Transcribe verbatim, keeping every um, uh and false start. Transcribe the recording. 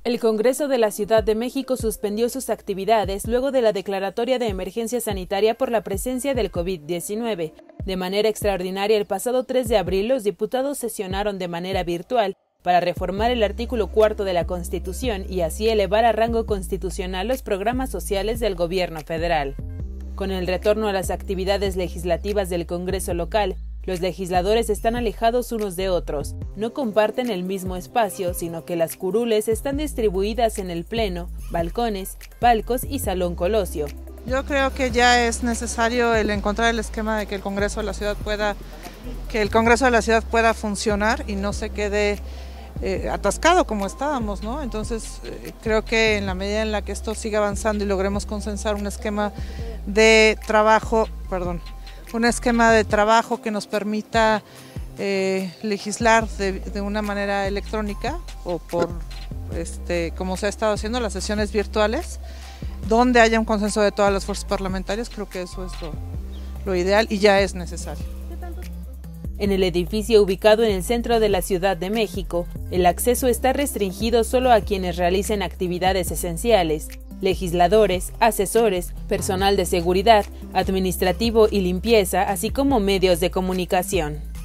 El Congreso de la Ciudad de México suspendió sus actividades luego de la declaratoria de emergencia sanitaria por la presencia del COVID diecinueve. De manera extraordinaria, el pasado tres de abril, los diputados sesionaron de manera virtual para reformar el artículo cuarto de la Constitución y así elevar a rango constitucional los programas sociales del gobierno federal. Con el retorno a las actividades legislativas del Congreso local, los legisladores están alejados unos de otros, no comparten el mismo espacio, sino que las curules están distribuidas en el pleno, balcones, palcos y salón colosio. Yo creo que ya es necesario el encontrar el esquema de que el Congreso de la Ciudad pueda, que el Congreso de la Ciudad pueda funcionar y no se quede eh, atascado como estábamos, ¿no? Entonces eh, creo que en la medida en la que esto siga avanzando y logremos consensar un esquema de trabajo, perdón, un esquema de trabajo que nos permita eh, legislar de, de una manera electrónica o por, este, como se ha estado haciendo, las sesiones virtuales, donde haya un consenso de todas las fuerzas parlamentarias. Creo que eso es lo, lo ideal y ya es necesario. En el edificio ubicado en el centro de la Ciudad de México, el acceso está restringido solo a quienes realicen actividades esenciales: legisladores, asesores, personal de seguridad, administrativo y limpieza, así como medios de comunicación.